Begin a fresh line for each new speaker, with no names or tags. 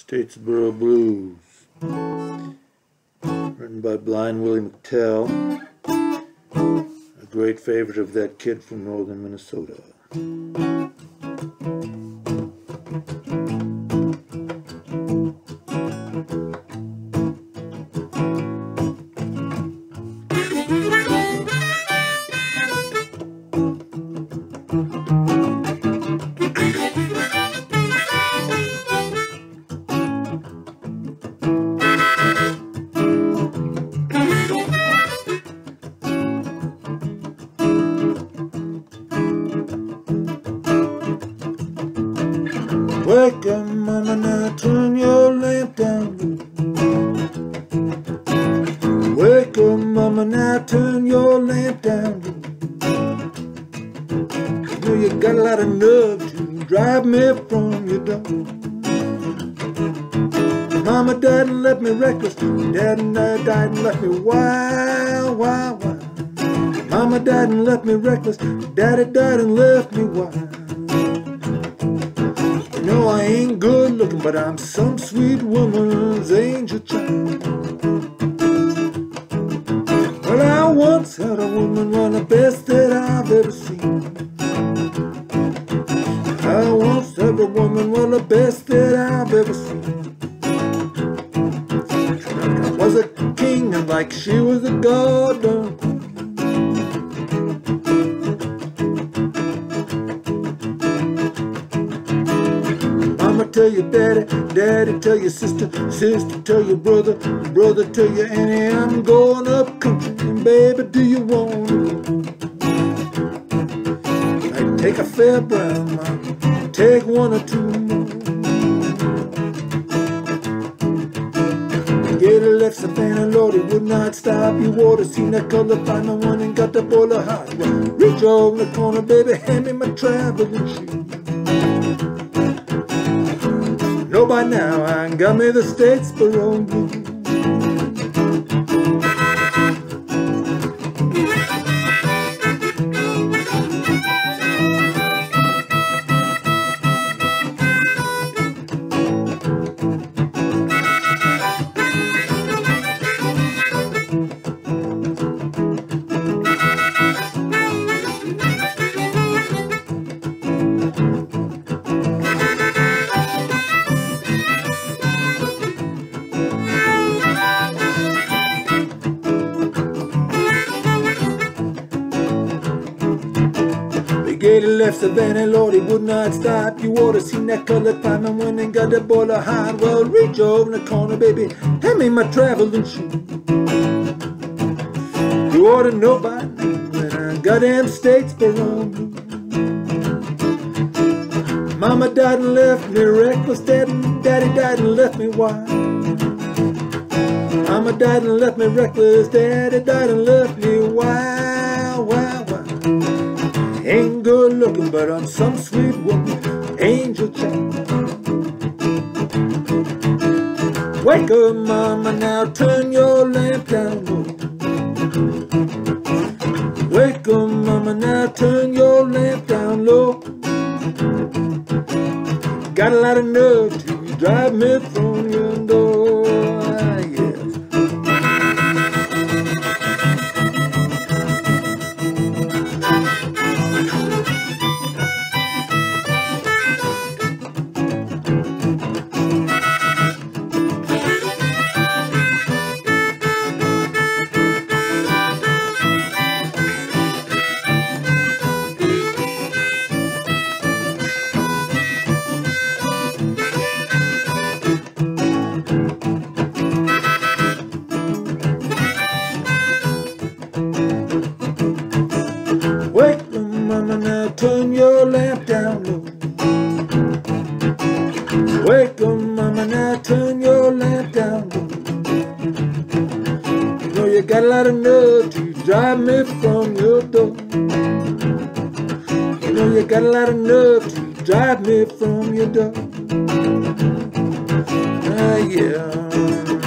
Statesboro Blues, written by Blind Willie McTell, a great favorite of that kid from northern Minnesota. Wake up, mama, now turn your lamp down low. Wake up, mama, now turn your lamp down low. You know you got a lot of nerve to drive me from your door. Mama died and left me reckless. Daddy died and left me wild, wild, wild. Mama died and left me reckless. Daddy died and left me wild. No, I ain't good looking, but I'm some sweet woman's angel child. Well, I once had a woman, one of the best that I've ever seen. I once had a woman, one of the best that I've ever seen. I was a king and like she was a god. Mama tell your daddy, daddy tell your sister, sister tell your brother, brother tell your auntie, I'm going up country, and baby, do you want to go? I take a fair brown, Mama, take one or two more. Get a left Savannah, Lord, it would not stop your water. Seen that color, find the one and got the bowl of hot. Reach over the corner, baby, hand me my traveling shoes. No, by now I got me the Statesboro Blues. Gator left Savannah, Lord, he would not stop. You oughta seen that colored fireman when they got that boiler hot. Well, reach over in the corner, baby, hand me my traveling shoes. You oughta know by now that I got them Statesboro Blues. Mama died and left me reckless, daddy died and left me wild. Mama died and left me reckless, daddy died and left me wild, wild, wild. Ain't good looking, but I'm some sweet woman, angel child. Wake up, mama, now turn your lamp down low. Wake up, mama, now turn your lamp down low. Got a lot of nerve to drive me from your door, yes. Wake up, mama, now turn your lamp down low. Wake up, mama, now turn your lamp down low. You know you got a lot of nerve to drive me from your door. You know you got a lot of nerve to drive me from your door. Yeah.